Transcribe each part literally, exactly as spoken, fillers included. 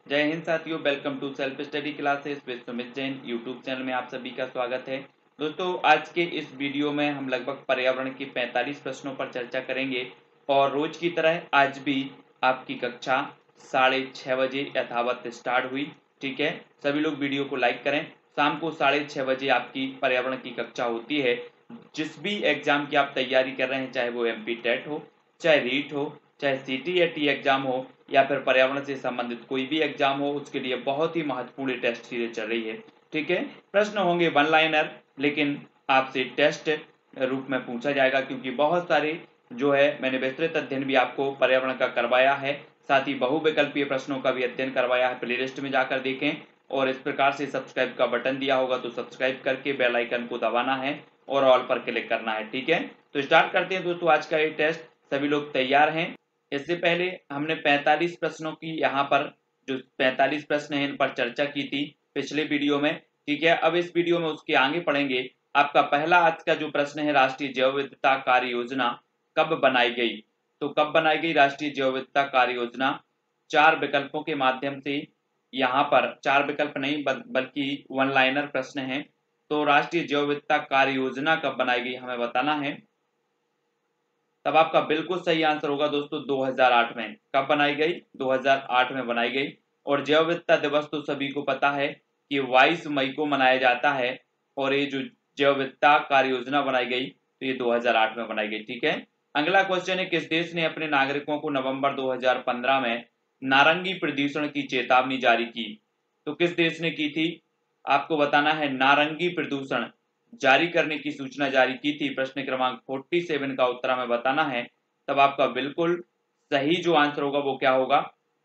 जय हिंद साथियों, welcome to self study classes with Sumit Jain YouTube channel में आप सभी का स्वागत है। दोस्तों, आज के इस वीडियो में हम लगभग पर्यावरण के पैंतालीस प्रश्नों पर चर्चा करेंगे और रोज की तरह आज भी आपकी कक्षा साढ़े छः बजे यथावत स्टार्ट हुई। ठीक है, सभी लोग वीडियो को लाइक करें। शाम को साढ़े छः बजे आपकी पर्यावरण की कक्षा होती है। जिस भी एग्जाम की आप तैयारी कर रहे हैं, चाहे वो एम पी टेट हो, चाहे रीट हो, चाहे सी टी या टी एग्जाम हो या फिर पर्यावरण से संबंधित कोई भी एग्जाम हो, उसके लिए बहुत ही महत्वपूर्ण टेस्ट सीरीज चल रही है। ठीक है, प्रश्न होंगे वन लाइनर, लेकिन आपसे टेस्ट रूप में पूछा जाएगा, क्योंकि बहुत सारे जो है मैंने विस्तृत अध्ययन भी आपको पर्यावरण का करवाया है, साथ ही बहुविकल्पीय प्रश्नों का भी अध्ययन करवाया है। प्लेलिस्ट में जाकर देखें और इस प्रकार से सब्सक्राइब का बटन दिया होगा तो सब्सक्राइब करके बेल आइकन को दबाना है और ऑल पर क्लिक करना है। ठीक है, तो स्टार्ट करते हैं दोस्तों आज का ये टेस्ट। सभी लोग तैयार हैं? इससे पहले हमने पैंतालीस प्रश्नों की यहाँ पर जो पैंतालीस प्रश्न हैं इन पर चर्चा की थी पिछले वीडियो में। ठीक है, अब इस वीडियो में उसके आगे पढ़ेंगे। आपका पहला आज का जो प्रश्न है, राष्ट्रीय जैव विविधता कार्य योजना कब बनाई गई? तो कब बनाई गई राष्ट्रीय जैव विविधता कार्य योजना? चार विकल्पों के माध्यम से, यहाँ पर चार विकल्प नहीं बल्कि वन लाइनर प्रश्न है। तो राष्ट्रीय जैव विविधता कार्य योजना कब बनाई गई हमें बताना है। तब आपका बिल्कुल सही आंसर होगा दोस्तों दो हज़ार आठ में। कब बनाई गई? दो हज़ार आठ में बनाई गई। और जैव विविधता दिवस तो सभी को पता है कि बाईस मई को मनाया जाता है, और ये जो जैव विविधता कार्य योजना बनाई गई तो ये दो हज़ार आठ में बनाई गई। ठीक है, अगला क्वेश्चन है, किस देश ने अपने नागरिकों को नवंबर दो हज़ार पंद्रह में नारंगी प्रदूषण की चेतावनी जारी की? तो किस देश ने की थी? आपको बताना है। नारंगी प्रदूषण जारी करने की सूचना जारी की थी। प्रश्न क्रमांक सैंतालीस का उत्तर हमें बताना है। तब आपका बिल्कुल सही जो आंसर होगा वो क्या होगा?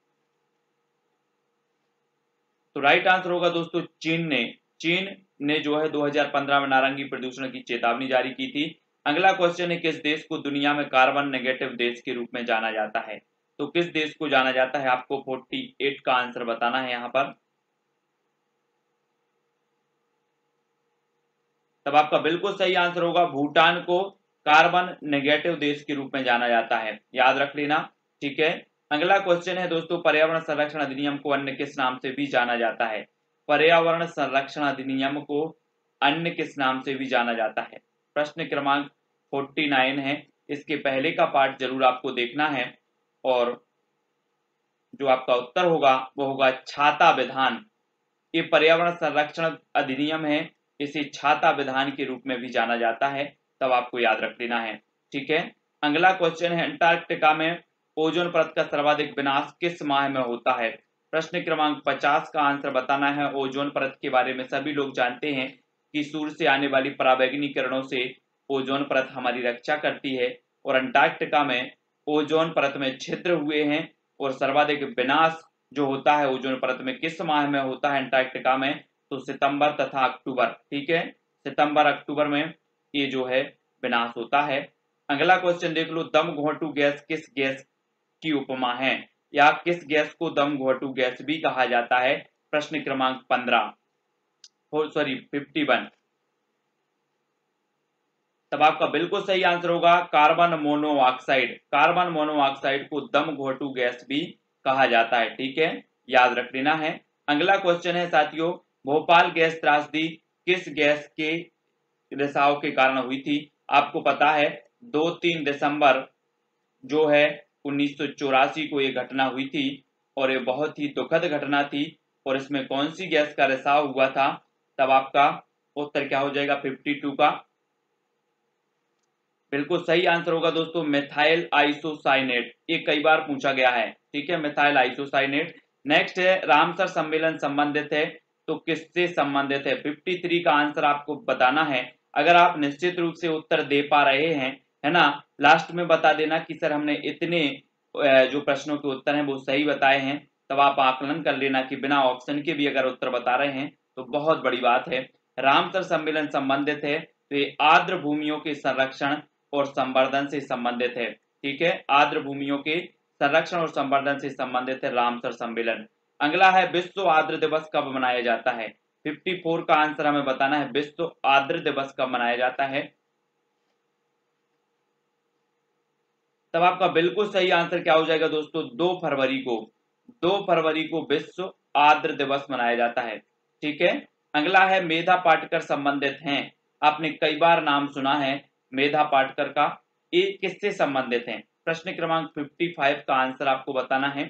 तो राइट आंसर होगा दोस्तों चीन ने। चीन ने जो है दो हज़ार पंद्रह में नारंगी प्रदूषण की चेतावनी जारी की थी। अगला क्वेश्चन है, किस देश को दुनिया में कार्बन नेगेटिव देश के रूप में जाना जाता है? तो किस देश को जाना जाता है? आपको अड़तालीस का आंसर बताना है यहाँ पर। तब आपका बिल्कुल सही आंसर होगा भूटान को कार्बन नेगेटिव देश के रूप में जाना जाता है, याद रख लेना। ठीक है, अगला क्वेश्चन है दोस्तों, पर्यावरण संरक्षण अधिनियम को अन्य किस नाम से भी जाना जाता है? पर्यावरण संरक्षण अधिनियम को अन्य किस नाम से भी जाना जाता है? प्रश्न क्रमांक उनचास है। इसके पहले का पार्ट जरूर आपको देखना है और जो आपका उत्तर होगा वो होगा छाता विधान। ये पर्यावरण संरक्षण अधिनियम है, इसे छाता विधान के रूप में भी जाना जाता है। तब आपको याद रख लेना है। ठीक है, अगला क्वेश्चन है, अंटार्कटिका में ओजोन परत का सर्वाधिक विनाश किस माह में होता है? प्रश्न क्रमांक पचास का आंसर बताना है। ओजोन परत के बारे में सभी लोग जानते हैं कि सूर्य से आने वाली पराबैंगनी किरणों से ओजोन परत हमारी रक्षा करती है, और अंटार्कटिका में ओजोन परत में छिद्र हुए हैं, और सर्वाधिक विनाश जो होता है ओजोन परत में किस माह में होता है अंटार्कटिका में? तो सितंबर तथा अक्टूबर। ठीक है, सितंबर अक्टूबर में ये जो है विनाश होता है। अगला क्वेश्चन देख लो, दम घोंटू गैस किस गैस की उपमा है, या किस गैस को दम घोंटू गैस भी कहा जाता है? प्रश्न क्रमांक पंद्रह सॉरी फिफ्टी वन। तब आपका बिल्कुल सही आंसर होगा कार्बन मोनोऑक्साइड। कार्बन मोनोऑक्साइड को दम घोंटू गैस भी कहा जाता है। ठीक है, याद रख लेना है। अगला क्वेश्चन है साथियों, भोपाल गैस त्रासदी किस गैस के रिसाव के कारण हुई थी? आपको पता है दो तीन दिसंबर जो है उन्नीस सौ चौरासी को ये घटना हुई थी, और ये बहुत ही दुखद घटना थी। और इसमें कौन सी गैस का रिसाव हुआ था? तब आपका उत्तर क्या हो जाएगा? बावन का बिल्कुल सही आंसर होगा दोस्तों मिथाइल आइसोसाइनेट। ये कई बार पूछा गया है। ठीक है, मिथाइल आइसोसाइनेट। नेक्स्ट है, रामसर सम्मेलन संबंधित है तो किससे संबंधित है? तिरेपन का आंसर आपको बताना है। अगर आप निश्चित रूप से उत्तर दे पा रहे हैं, है ना, लास्ट में बता देना कि सर हमने इतने जो प्रश्नों के उत्तर हैं वो सही बताए हैं। तब आप आकलन कर लेना कि बिना ऑप्शन के भी अगर उत्तर बता रहे हैं तो बहुत बड़ी बात है। रामसर सम्मेलन संबंधित है तो ये आर्द्र भूमियों के संरक्षण और संवर्धन से संबंधित है। ठीक है, आर्द्र भूमियों के संरक्षण और संवर्धन से संबंधित है रामसर सम्मेलन। अगला है, विश्व आर्द्र दिवस कब मनाया जाता है? चौवन का आंसर हमें बताना है, विश्व आर्द्र दिवस कब मनाया जाता है? तब आपका बिल्कुल सही आंसर क्या हो जाएगा दोस्तों? दो फरवरी को। दो फरवरी को विश्व आर्द्र दिवस मनाया जाता है। ठीक है, अगला है मेधा पाटकर संबंधित हैं। आपने कई बार नाम सुना है मेधा पाटकर का, ये किससे संबंधित हैं? प्रश्न क्रमांक पचपन का आंसर आपको बताना है।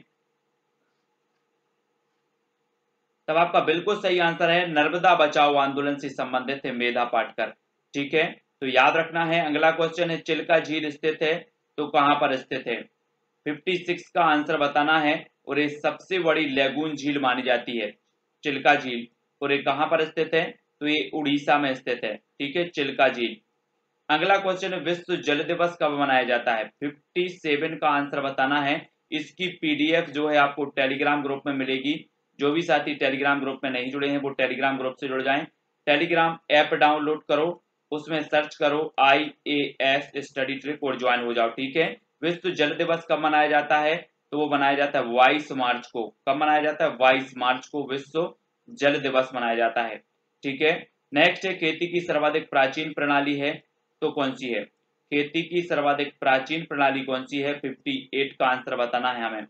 तब आपका बिल्कुल सही आंसर है नर्मदा बचाओ आंदोलन से संबंधित है मेधा पाटकर। ठीक है, तो याद रखना है। अगला क्वेश्चन है चिल्का झील स्थित है तो कहां पर स्थित है? छप्पन का आंसर बताना है और ये सबसे बड़ी लेगून झील मानी जाती है चिल्का झील, और ये कहां पर स्थित है? तो ये उड़ीसा में स्थित है। ठीक है, चिल्का झील। अगला क्वेश्चन है विश्व जल दिवस कब मनाया जाता है? सत्तावन का आंसर बताना है। इसकी पीडीएफ जो है आपको टेलीग्राम ग्रुप में मिलेगी। जो भी साथी टेलीग्राम ग्रुप में नहीं जुड़े हैं वो टेलीग्राम ग्रुप से जुड़ जाएं। टेलीग्राम ऐप डाउनलोड करो, उसमें सर्च करो I A S study trick और ज्वाइन हो जाओ। ठीक है, विश्व जल दिवस कब मनाया जाता है? तो वो मनाया जाता है बाईस मार्च को। कब मनाया जाता है? बाईस मार्च को विश्व जल दिवस मनाया जाता है। ठीक है, नेक्स्ट है खेती की सर्वाधिक प्राचीन प्रणाली है तो कौन सी है? खेती की सर्वाधिक प्राचीन प्रणाली कौन सी है? अट्ठावन का आंसर बताना है हमें।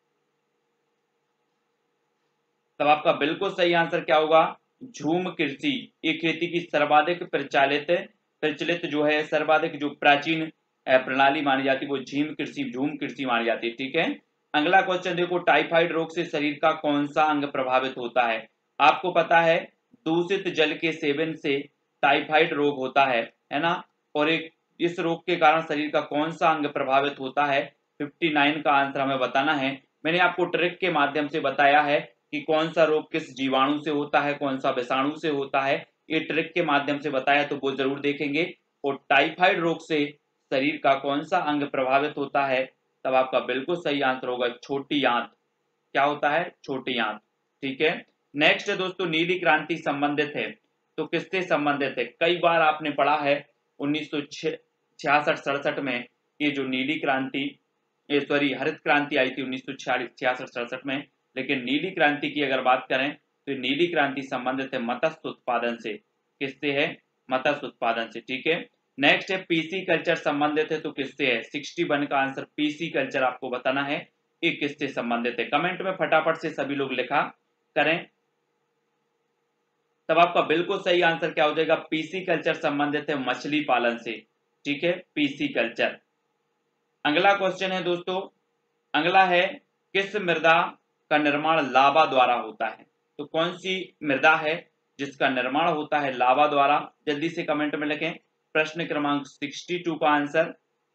तब आपका बिल्कुल सही आंसर क्या होगा? झूम कृषि। ये खेती की सर्वाधिक प्रचलित प्रचलित जो है सर्वाधिक जो प्राचीन प्रणाली मानी जाती है वो झीम कृषि झूम कृषि मानी जाती है। ठीक है, अगला क्वेश्चन देखो टाइफाइड रोग से शरीर का कौन सा अंग प्रभावित होता है? आपको पता है दूषित जल के सेवन से टाइफाइड रोग होता है है ना, और एक इस रोग के कारण शरीर का कौन सा अंग प्रभावित होता है? उनसठ का आंसर हमें बताना है। मैंने आपको ट्रिक के माध्यम से बताया है कि कौन सा रोग किस जीवाणु से होता है, कौन सा विषाणु से होता है, ये ट्रिक के माध्यम से बताया तो वो जरूर देखेंगे। और टाइफाइड रोग से शरीर का कौन सा अंग प्रभावित होता है? तब आपका बिल्कुल सही आंसर होगा छोटी आंत। क्या होता है? छोटी आंत। ठीक है, नेक्स्ट है दोस्तों नीली क्रांति संबंधित है तो किससे संबंधित है? कई बार आपने पढ़ा है उन्नीस सौ छियासठ सड़सठ में ये जो नीली क्रांति सॉरी हरित क्रांति आई थी उन्नीस सौ छियासठ सड़सठ में, लेकिन नीली क्रांति की अगर बात करें तो नीली क्रांति संबंधित है मत्स्य उत्पादन से। किससे है? मत्स्य उत्पादन से। ठीक है, नेक्स्ट है पीसी कल्चर संबंधित है तो किससे है? इकसठ का आंसर पीसी कल्चर आपको बताना है ये किससे संबंधित है। कमेंट में फटाफट से सभी लोग लिखा करें। तब आपका बिल्कुल सही आंसर क्या हो जाएगा? पीसी कल्चर संबंधित है मछली पालन से। ठीक है, पीसी कल्चर। अगला क्वेश्चन है दोस्तों, अगला है किस मृदा का निर्माण लावा द्वारा होता है? तो कौन सी मृदा है जिसका निर्माण होता है लावा द्वारा? जल्दी से कमेंट में लिखें प्रश्न क्रमांक बासठ का आंसर।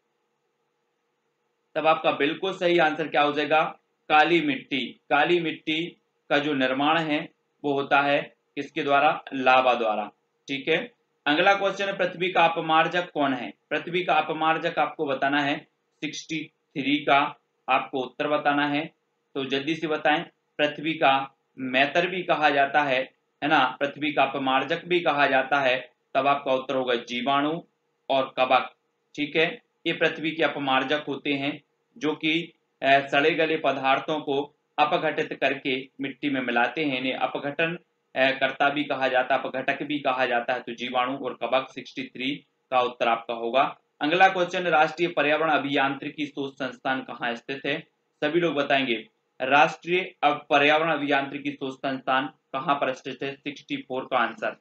तब आपका बिल्कुल सही आंसर क्या हो जाएगा? काली मिट्टी। काली मिट्टी का जो निर्माण है वो होता है किसके द्वारा? लावा द्वारा। ठीक है, अगला क्वेश्चन है पृथ्वी का अपमार्जक कौन है? पृथ्वी का अपमार्जक आपको बताना है। तिरसठ का आपको उत्तर बताना है तो जल्दी से बताएं। पृथ्वी का मैतर भी कहा जाता है है ना, पृथ्वी का अपमार्जक भी कहा जाता है। तब आपका उत्तर होगा जीवाणु और कवक। ठीक है, ये पृथ्वी के अपमार्जक होते हैं जो कि सड़े गले पदार्थों को अपघटित करके मिट्टी में मिलाते हैं। इन्हें अपघटन कर्ता भी कहा जाता है, अपघटक भी कहा जाता है। तो जीवाणु और कवक तिरसठ का उत्तर आपका होगा। अगला क्वेश्चन राष्ट्रीय पर्यावरण अभियांत्रिकी शोध संस्थान कहाँ स्थित है? सभी लोग बताएंगे राष्ट्रीय पर्यावरण अभियांत्रिकी शोध संस्थान कहां पर स्थित है? चौंसठ का आंसर।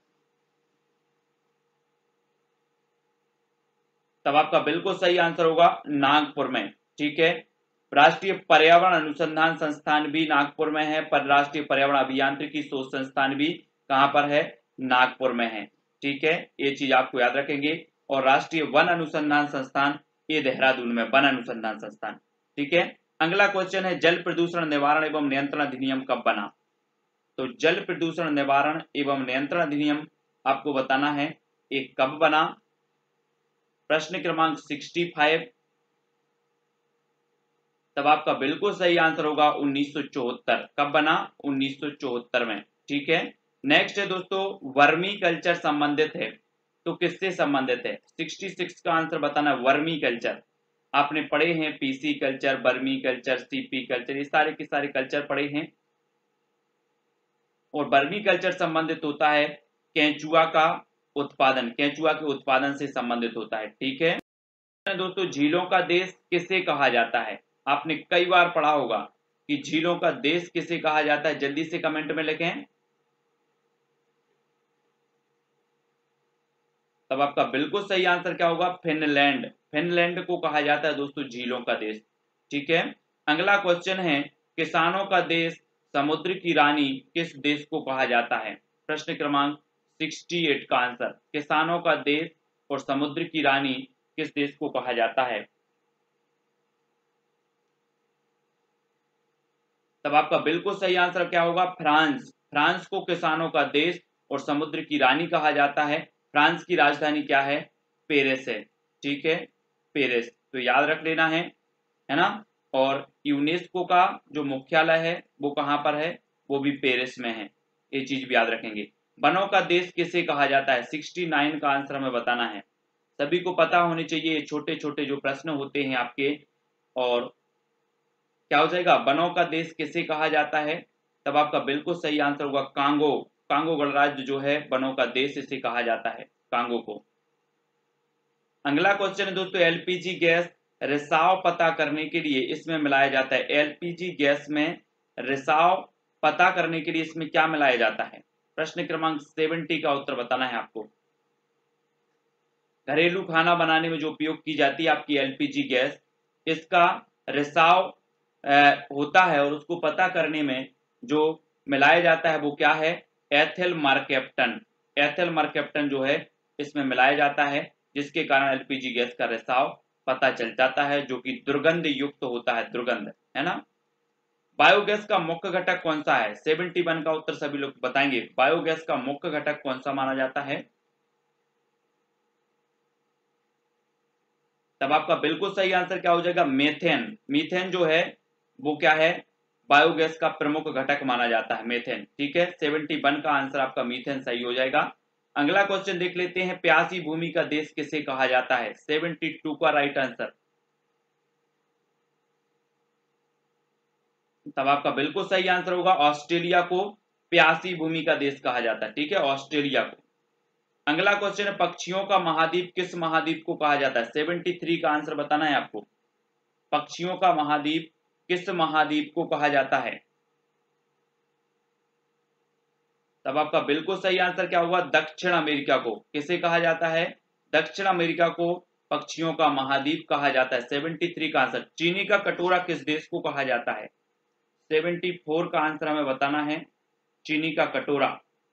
तब आपका बिल्कुल सही आंसर होगा नागपुर में। ठीक है, राष्ट्रीय पर्यावरण अनुसंधान संस्थान भी नागपुर में है, पर राष्ट्रीय पर्यावरण अभियांत्रिकी शोध संस्थान भी कहां पर है? नागपुर में है। ठीक है, ये चीज आपको याद रखेंगे। और राष्ट्रीय वन अनुसंधान संस्थान ये देहरादून में वन अनुसंधान संस्थान। ठीक है, अगला क्वेश्चन है जल प्रदूषण निवारण एवं नियंत्रण अधिनियम कब बना? तो जल प्रदूषण निवारण एवं नियंत्रण अधिनियम आपको बताना है ये कब बना। प्रश्न क्रमांक पैंसठ। तब आपका बिल्कुल सही आंसर होगा उन्नीस सौ चौहत्तर। कब बना? उन्नीस सौ चौहत्तर में। ठीक है, नेक्स्ट है दोस्तों वर्मी कल्चर संबंधित है तो किससे संबंधित है? छियासठ का आंसर बताना है वर्मी कल्चर। आपने पढ़े हैं PC culture, vermiculture, CP culture, ये सारे के सारे कल्चर पढ़े हैं। और वर्मी कल्चर संबंधित होता है केंचुआ का उत्पादन, केंचुआ के उत्पादन से संबंधित होता है। ठीक है दोस्तों, झीलों का देश किसे कहा जाता है? आपने कई बार पढ़ा होगा कि झीलों का देश किसे कहा जाता है, जल्दी से कमेंट में लिखें। तब आपका बिल्कुल सही आंसर क्या होगा, फिनलैंड। फिनलैंड को कहा जाता है दोस्तों झीलों का देश। ठीक है, अगला क्वेश्चन है, किसानों का देश समुद्र की रानी किस देश को कहा जाता है। प्रश्न क्रमांक अड़सठ का आंसर, किसानों का देश और समुद्र की रानी किस देश को कहा जाता है। तब आपका बिल्कुल सही आंसर क्या होगा, फ्रांस। फ्रांस को किसानों का देश और समुद्र की रानी कहा जाता है। फ्रांस की राजधानी क्या है, पेरिस है। ठीक है, पेरिस, तो याद रख लेना है है ना। और यूनेस्को का जो मुख्यालय है वो कहाँ पर है, वो भी पेरिस में है, ये चीज भी याद रखेंगे। वनों का देश किसे कहा जाता है, उनहत्तर का आंसर हमें बताना है। सभी को पता होने चाहिए, छोटे छोटे जो प्रश्न होते हैं आपके। और क्या हो जाएगा, वनों का देश किसे कहा जाता है। तब आपका बिल्कुल सही आंसर होगा कांगो। कांगो गणराज्य जो है वनों का देश इसे कहा जाता है, कांगो को। अगला क्वेश्चन है दोस्तों, एलपीजी गैस रिसाव पता करने के लिए इसमें मिलाया जाता है। एलपीजी गैस में रिसाव पता करने के लिए इसमें क्या मिलाया जाता है। प्रश्न क्रमांक सत्तर का उत्तर बताना है आपको। घरेलू खाना बनाने में जो उपयोग की जाती है आपकी एलपीजी गैस, इसका रिसाव होता है और उसको पता करने में जो मिलाया जाता है वो क्या है, एथिल मरकैप्टन। एथिल मरकैप्टन जो है इसमें मिलाया जाता है, जिसके कारण एलपीजी गैस का रिसाव पता चल जाता है, जो कि दुर्गंध युक्त होता है, दुर्गंध, है ना। बायोगैस का मुख्य घटक कौन सा है, इकहत्तर का उत्तर सभी लोग बताएंगे। बायोगैस का मुख्य घटक कौन सा माना जाता है। तब आपका बिल्कुल सही आंसर क्या हो जाएगा, मीथेन। मीथेन जो है वो क्या है, बायोगैस का प्रमुख घटक माना जाता है, मीथेन। ठीक है, इकहत्तर का आंसर आपका मीथेन सही हो जाएगा। अगला क्वेश्चन देख लेते हैं, प्यासी भूमि का देश किसे कहा जाता है। बहत्तर का राइट आंसर। तब आपका बिल्कुल सही आंसर होगा, ऑस्ट्रेलिया को प्यासी भूमि का देश कहा जाता है। ठीक है, ऑस्ट्रेलिया को। अगला क्वेश्चन है, पक्षियों का महाद्वीप किस महाद्वीप को कहा जाता है। तिहत्तर का आंसर बताना है आपको। पक्षियों का महाद्वीप किस महाद्वीप को कहा जाता है। तब आपका बिल्कुल सही आंसर क्या होगा, दक्षिण अमेरिका को किसे कहा जाता है, दक्षिण अमेरिका को पक्षियों का महाद्वीप कहा जाता है। तिहत्तर का आंसर। चीनी का कटोरा किस देश को कहा जाता है। चौहत्तर का आंसर हमें बताना है, चीनी का कटोरा।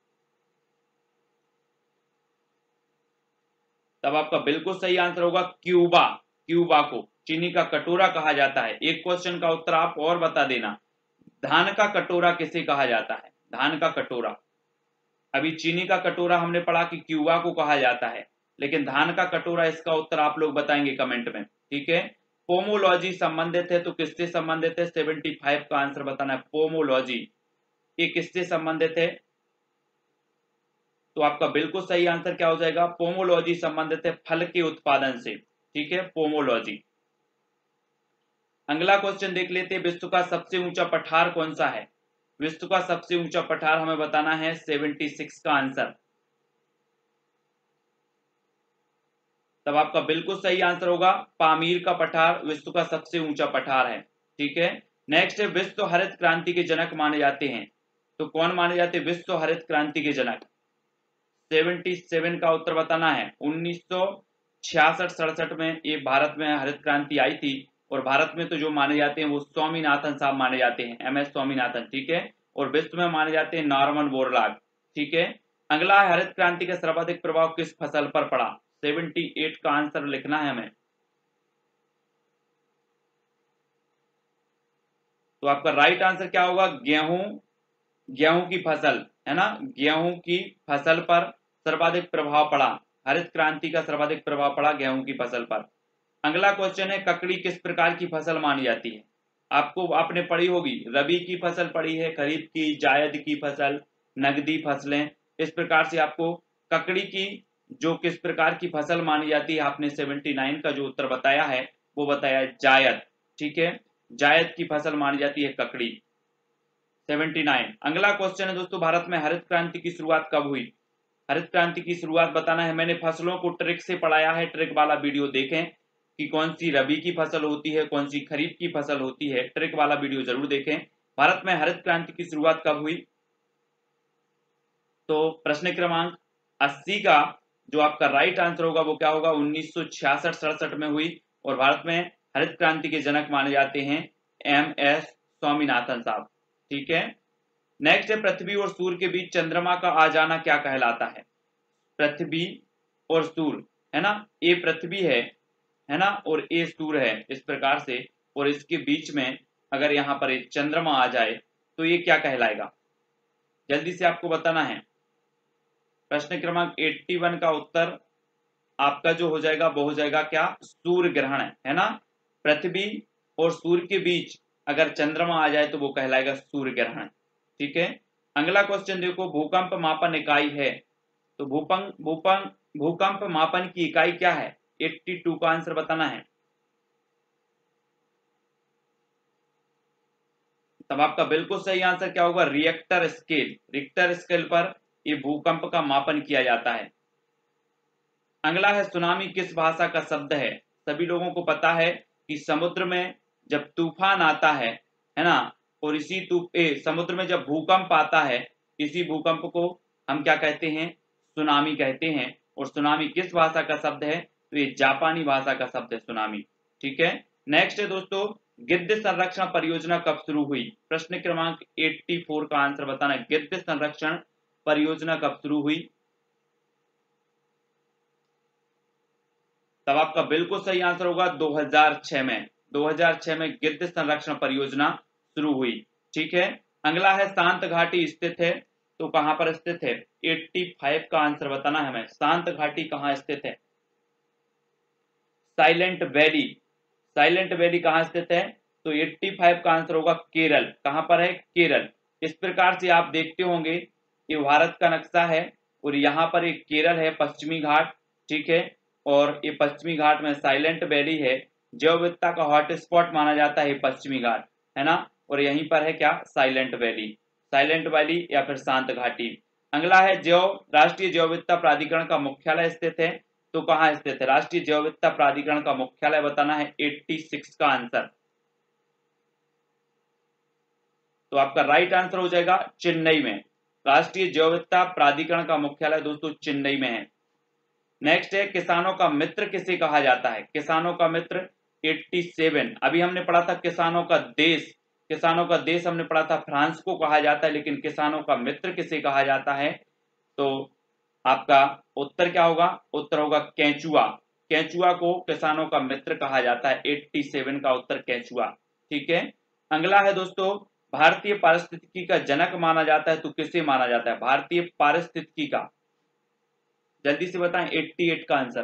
तब आपका बिल्कुल सही आंसर होगा क्यूबा। क्यूबा को चीनी का कटोरा कहा जाता है। एक क्वेश्चन का उत्तर आप और बता देना, धान का कटोरा किसे कहा जाता है। धान का कटोरा, अभी चीनी का कटोरा हमने पढ़ा कि क्यूबा को कहा जाता है, लेकिन धान का कटोरा, इसका उत्तर आप लोग बताएंगे कमेंट में। ठीक है, पोमोलॉजी संबंधित है तो किससे संबंधित है। पचहत्तर का आंसर बताना है, पोमोलॉजी ये किससे संबंधित है। तो आपका बिल्कुल सही आंसर क्या हो जाएगा, पोमोलॉजी संबंधित है फल के उत्पादन से। ठीक है, पोमोलॉजी। अगला क्वेश्चन देख लेते हैं, विश्व का सबसे ऊंचा पठार कौन सा है। विश्व का सबसे ऊंचा पठार हमें बताना है, छिहत्तर का आंसर। तब आपका बिल्कुल सही आंसर होगा, पामीर का पठार विश्व का सबसे ऊंचा पठार है। ठीक है, नेक्स्ट है, विश्व हरित क्रांति के जनक माने जाते हैं, तो कौन माने जाते हैं विश्व हरित क्रांति के जनक। सतहत्तर का उत्तर बताना है। उन्नीस सौ छियासठ सड़सठ में ये भारत में हरित क्रांति आई थी, और भारत में तो जो माने जाते हैं वो स्वामीनाथन साहब माने जाते हैं, एम एस स्वामीनाथन। ठीक है, और विश्व में माने जाते हैं नॉर्मन बोरलॉग। ठीक है, अगला है, हरित क्रांति का सर्वाधिक प्रभाव किस फसल पर पड़ा। अठहत्तर का आंसर लिखना है हमें। तो आपका राइट आंसर क्या होगा, गेहूं। गेहूं की फसल, है ना, गेहूं की फसल पर सर्वाधिक प्रभाव पड़ा। हरित क्रांति का सर्वाधिक प्रभाव पड़ा गेहूं की फसल पर। अगला क्वेश्चन है, ककड़ी किस प्रकार की फसल मानी जाती है। आपको आपने पढ़ी होगी, रबी की फसल पढ़ी है, खरीफ की, जायद की फसल, नगदी फसलें। इस प्रकार से आपको ककड़ी की जो किस प्रकार की फसल मानी जाती है, आपने उन्यासी का जो उत्तर बताया है वो बताया जायद। ठीक है, जायद की फसल मानी जाती है ककड़ी। उन्यासी। अगला क्वेश्चन है दोस्तों, भारत में हरित क्रांति की शुरुआत कब हुई। हरित क्रांति की शुरुआत बताना है। मैंने फसलों को ट्रिक से पढ़ाया है, ट्रिक वाला वीडियो देखें कि कौन सी रबी की फसल होती है, कौन सी खरीफ की फसल होती है। ट्रिक वाला वीडियो जरूर देखें। भारत में हरित क्रांति की शुरुआत कब हुई? तो प्रश्न क्रमांक अस्सी का जो आपका राइट आंसर होगा वो क्या होगा? उन्नीस सौ छियासठ सड़सठ में हुई। और भारत में हरित क्रांति के जनक माने जाते हैं एम एस स्वामीनाथन साहब। ठीक है। नेक्स्ट है, पृथ्वी और सूर्य के बीच चंद्रमा का आ जाना क्या कहलाता है? पृथ्वी और सूर्य, है ना, ए पृथ्वी है है ना, और ए सूर्य है इस प्रकार से, और इसके बीच में अगर यहाँ पर एक चंद्रमा आ जाए तो ये क्या कहलाएगा? जल्दी से आपको बताना है। प्रश्न क्रमांक इक्यासी का उत्तर आपका जो हो जाएगा वो हो जाएगा क्या? सूर्य ग्रहण, है ना। पृथ्वी और सूर्य के बीच अगर चंद्रमा आ जाए तो वो कहलाएगा सूर्य ग्रहण। ठीक है। अगला क्वेश्चन देखो, भूकंप मापन इकाई है, तो भूकंप भूकंप भूकंप मापन की इकाई क्या है? बयासी का आंसर बताना है। तब आपका बिल्कुल सही आंसर क्या होगा? Richter scale. रिक्टर स्केल पर ये भूकंप का मापन किया जाता है। अगला है, सुनामी किस भाषा का शब्द है? सभी लोगों को पता है कि समुद्र में जब तूफान आता है है ना, और इसी तू ए, समुद्र में जब भूकंप आता है, इसी भूकंप को हम क्या कहते हैं? सुनामी कहते हैं। और सुनामी किस भाषा का शब्द है? तो ये जापानी भाषा का शब्द है सुनामी। ठीक है। नेक्स्ट है दोस्तों, गिद्ध संरक्षण परियोजना कब शुरू हुई? प्रश्न क्रमांक चौरासी का आंसर बताना है। गिद्ध संरक्षण परियोजना कब शुरू हुई? तब आपका बिल्कुल सही आंसर होगा दो हज़ार छह में। दो हज़ार छह में गिद्ध संरक्षण परियोजना शुरू हुई। ठीक है। अगला है, शांत घाटी स्थित है, तो कहां पर स्थित है? पचासी का आंसर बताना है हमें। शांत घाटी कहां स्थित है? Silent valley. साइलेंट वैली कहां स्थित है? तो पचासी का आंसर होगा केरल। कहां पर है? केरल। इस प्रकार से आप देखते होंगे ये भारत का नक्शा है, और यहाँ पर एक केरल है, पश्चिमी घाट। ठीक है। और ये पश्चिमी घाट में साइलेंट वैली है। जैव विविधता का हॉटस्पॉट माना जाता है पश्चिमी घाट, है ना। और यहीं पर है क्या? Silent valley. साइलेंट वैली या फिर शांत घाटी। अगला है, जैव राष्ट्रीय जैव विविधता प्राधिकरण का मुख्यालय स्थित है, तो कहां स्थित है? राष्ट्रीय जैव विविधता प्राधिकरण का मुख्यालय बताना है। छियासी का आंसर। तो आपका राइट आंसर हो जाएगा चेन्नई में। राष्ट्रीय जैव विविधता प्राधिकरण का मुख्यालय दोस्तों चेन्नई में है। नेक्स्ट है, किसानों का मित्र किसे कहा जाता है? किसानों का मित्र सत्तासी। अभी हमने पढ़ा था किसानों का देश। किसानों का देश हमने पढ़ा था फ्रांस को कहा जाता है, लेकिन किसानों का मित्र किसे कहा जाता है? तो आपका उत्तर क्या होगा? उत्तर होगा केंचुआ। केंचुआ को किसानों का मित्र कहा जाता है। सत्तासी का उत्तर केंचुआ। ठीक है। अगला है दोस्तों, भारतीय पारिस्थितिकी का जनक माना जाता है, तो किसे माना जाता है? भारतीय पारिस्थितिकी का, जल्दी से बताएं। अट्ठासी का आंसर।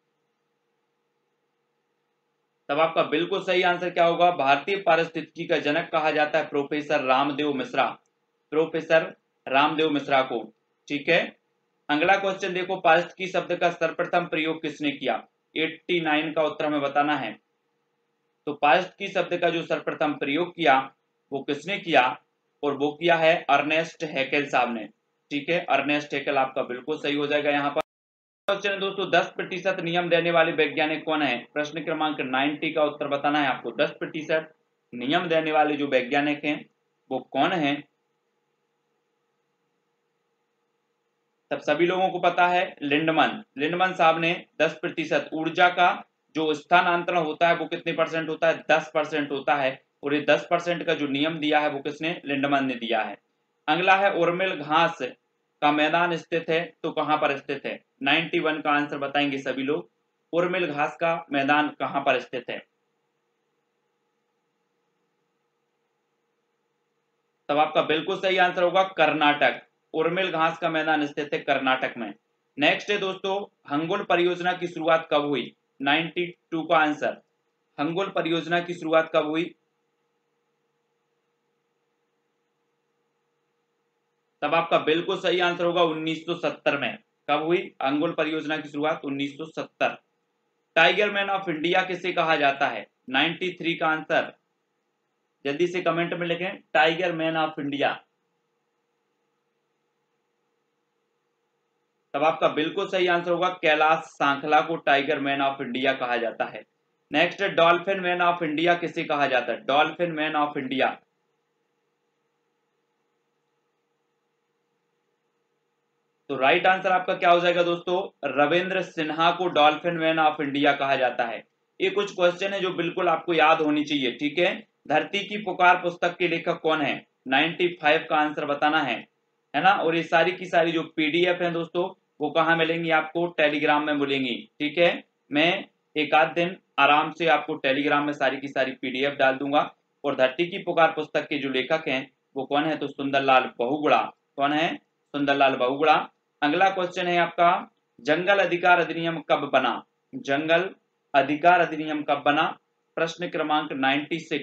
तब आपका बिल्कुल सही आंसर क्या होगा? भारतीय पारिस्थितिकी का जनक कहा जाता है प्रोफेसर रामदेव मिश्रा। प्रोफेसर रामदेव मिश्रा को। ठीक है। अगला क्वेश्चन देखो, पारिस्थितिकी शब्द का सर्वप्रथम प्रयोग किसने किया? नवासी का उत्तर हमें बताना है। तो पारिस्थितिकी शब्द का जो सर्वप्रथम प्रयोग किया वो किसने किया? और वो किया है अर्नेस्ट हैकेल साहब ने। ठीक है। अर्नेस्ट हैकेल आपका बिल्कुल सही हो जाएगा यहाँ पर। क्वेश्चन दोस्तों, दस प्रतिशत नियम देने वाले वैज्ञानिक कौन है? प्रश्न क्रमांक नब्बे का उत्तर बताना है आपको। दस प्रतिशत नियम देने वाले जो वैज्ञानिक हैं वो कौन है? तब सभी लोगों को पता है, लिंडमन। लिंडमन साहब ने दस प्रतिशत ऊर्जा का जो स्थानांतरण होता है वो कितने परसेंट होता है? दस परसेंट होता है। और ये दस परसेंट का जो नियम दिया है वो किसने? लिंडमन ने दिया है। अगला है, उर्मिल घास का मैदान स्थित है, तो कहां पर स्थित है? इक्यानवे का आंसर बताएंगे सभी लोग। उर्मिल घास का मैदान कहां पर स्थित है? तब आपका बिल्कुल सही आंसर होगा कर्नाटक। उर्मिल घास का मैदान स्थित है कर्नाटक में। नेक्स्ट है दोस्तों, हंगुल परियोजना की शुरुआत कब हुई? बानवे का आंसर। हंगुल परियोजना की शुरुआत कब हुई? तब आपका बिल्कुल सही आंसर होगा उन्नीस सौ सत्तर में। कब हुई हंगुल परियोजना की शुरुआत? उन्नीस सौ सत्तर। टाइगर मैन ऑफ इंडिया किसे कहा जाता है? तिरानवे का आंसर। जल्दी से कमेंट में लिखें, टाइगर मैन ऑफ इंडिया। तब आपका बिल्कुल सही आंसर होगा कैलाश सांखला को टाइगर मैन ऑफ इंडिया कहा जाता है। Next, dolphin man of India किसे कहा जाता है? डॉल्फिन मैन ऑफ इंडिया, तो राइट आंसर आपका क्या हो जाएगा दोस्तों? रविंद्र सिन्हा को डॉल्फिन मैन ऑफ इंडिया कहा जाता है। ये कुछ क्वेश्चन है जो बिल्कुल आपको याद होनी चाहिए, ठीक है। धरती की पुकार पुस्तक के लेखक कौन है? पचानवे का आंसर बताना है है ना। और ये सारी की सारी जो पीडीएफ है दोस्तों, वो कहाँ मिलेंगी आपको? टेलीग्राम में मिलेंगी, ठीक है। मैं एक आध दिन आराम से आपको टेलीग्राम में सारी की सारी पीडीएफ डाल दूंगा। और धरती की पुकार पुस्तक के जो लेखक हैं वो कौन है? तो सुंदरलाल बहुगुणा। कौन है? सुंदरलाल बहुगुणा। अगला क्वेश्चन है आपका, जंगल अधिकार अधिनियम कब बना? जंगल अधिकार अधिनियम कब बना? प्रश्न क्रमांक छियानवे।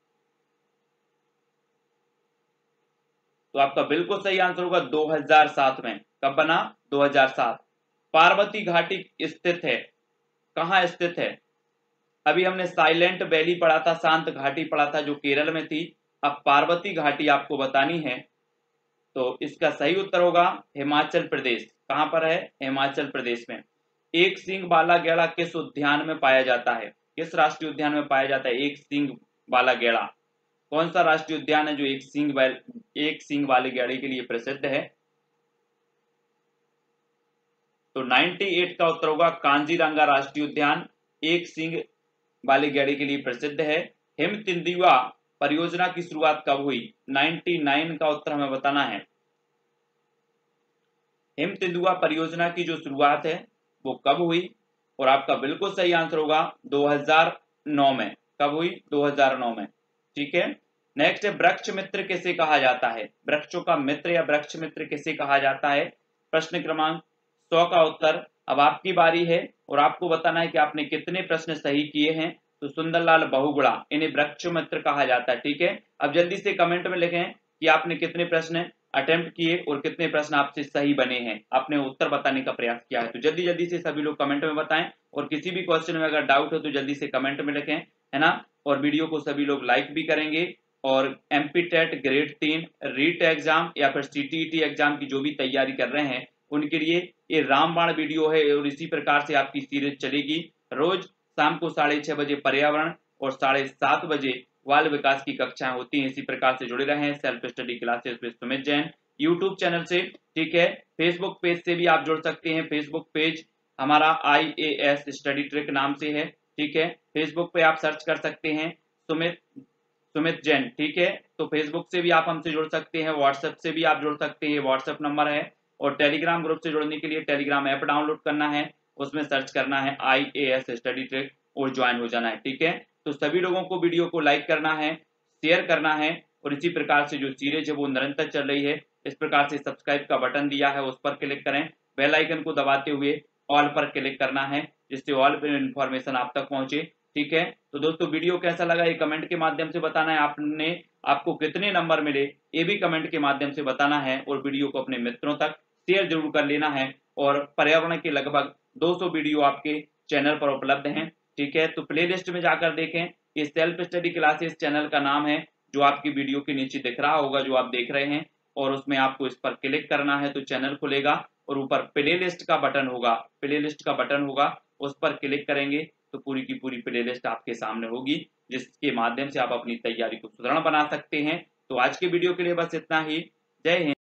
तो आपका बिल्कुल सही आंसर होगा दो हज़ार सात में। कब बना? दो हज़ार सात। पार्वती घाटी स्थित है, कहाँ स्थित है? अभी हमने साइलेंट वैली पढ़ा था, शांत घाटी पढ़ा था जो केरल में थी। अब पार्वती घाटी आपको बतानी है, तो इसका सही उत्तर होगा हिमाचल प्रदेश। कहां पर है? हिमाचल प्रदेश में। एक सींग वाला गैड़ा किस उद्यान में पाया जाता है? किस राष्ट्रीय उद्यान में पाया जाता है एक सींग वाला गैड़ा? कौन सा राष्ट्रीय उद्यान है जो एक सींग वाले एक सींग वाले गैड़े के लिए प्रसिद्ध है? तो अट्ठानवे का उत्तर होगा कांजीरंगा राष्ट्रीय उद्यान, एक सींग वाले गैड़े के लिए प्रसिद्ध है। हिमतिंदुआ परियोजना की शुरुआत कब हुई? निन्यानवे का उत्तर हमें बताना है। हिमतिंदुआ परियोजना की जो शुरुआत है वो कब हुई? और आपका बिल्कुल सही आंसर होगा दो हज़ार नौ में। कब हुई? दो हज़ार नौ में, ठीक है। नेक्स्ट है, वृक्ष मित्र किसे कहा जाता है? वृक्षों का मित्र या वृक्ष मित्र किसे कहा जाता है? प्रश्न क्रमांक सौ का उत्तर अब आपकी बारी है और आपको बताना है कि आपने कितने प्रश्न सही किए हैं। तो सुंदरलाल बहुगुणा, इन्हें वृक्ष मित्र कहा जाता है, ठीक है। अब जल्दी से कमेंट में लिखें कि आपने कितने प्रश्न अटेम्प्ट किए और कितने प्रश्न आपसे सही बने हैं, आपने उत्तर बताने का प्रयास किया है। तो जल्दी जल्दी से सभी लोग कमेंट में बताएं और किसी भी क्वेश्चन में अगर डाउट हो तो जल्दी से कमेंट में लिखें, है ना। और वीडियो को सभी लोग लाइक भी करेंगे। और एमपी टेट ग्रेड तीन रीट एग्जाम या फिर सीटीईटी एग्जाम की जो भी तैयारी कर रहे हैं उनके लिए ये रामबाण वीडियो है और इसी प्रकार से आपकी सीरीज चलेगी। रोज शाम को साढ़े छह बजे पर्यावरण और साढ़े सात बजे बाल विकास की कक्षाएं होती हैं। इसी प्रकार से जुड़े रहे self study classes with Sumit Jain YouTube channel से, ठीक है। फेसबुक पेज से भी आप जुड़ सकते हैं। फेसबुक पेज हमारा I A S study trick नाम से है, ठीक है। फेसबुक पे आप सर्च कर सकते हैं सुमित सुमित जैन, ठीक है। तो फेसबुक से भी आप हमसे जुड़ सकते हैं, व्हाट्सएप से भी आप जुड़ सकते हैं, व्हाट्सएप नंबर है। और टेलीग्राम ग्रुप से जुड़ने के लिए टेलीग्राम ऐप डाउनलोड करना है, उसमें सर्च करना है I A S study trick और ज्वाइन हो जाना है, ठीक है। तो सभी लोगों को वीडियो को लाइक करना है, शेयर करना है और इसी प्रकार से जो सीरीज है वो निरंतर चल रही है। इस प्रकार से सब्सक्राइब का बटन दिया है उस पर क्लिक करें, बेल आइकन को दबाते हुए ऑल पर क्लिक करना है जिससे ऑल पर इंफॉर्मेशन आप तक पहुंचे, ठीक है। तो दोस्तों वीडियो कैसा लगा ये कमेंट के माध्यम से बताना है। आपने आपको कितने नंबर मिले ये भी कमेंट के माध्यम से बताना है और वीडियो को अपने मित्रों तक शेयर जरूर कर लेना है। और पर्यावरण के लगभग दो सौ वीडियो आपके चैनल पर उपलब्ध हैं, ठीक है। तो प्लेलिस्ट में जाकर देखें, ये सेल्फ स्टडी क्लासेस चैनल का नाम है जो आपकी वीडियो के नीचे दिख रहा होगा जो आप देख रहे हैं। और उसमें आपको इस पर क्लिक करना है तो चैनल खुलेगा और ऊपर प्लेलिस्ट का बटन होगा, प्लेलिस्ट का बटन होगा उस पर क्लिक करेंगे तो पूरी की पूरी प्लेलिस्ट आपके सामने होगी जिसके माध्यम से आप अपनी तैयारी को सुदृढ़ बना सकते हैं। तो आज के वीडियो के लिए बस इतना ही। जय हिंद।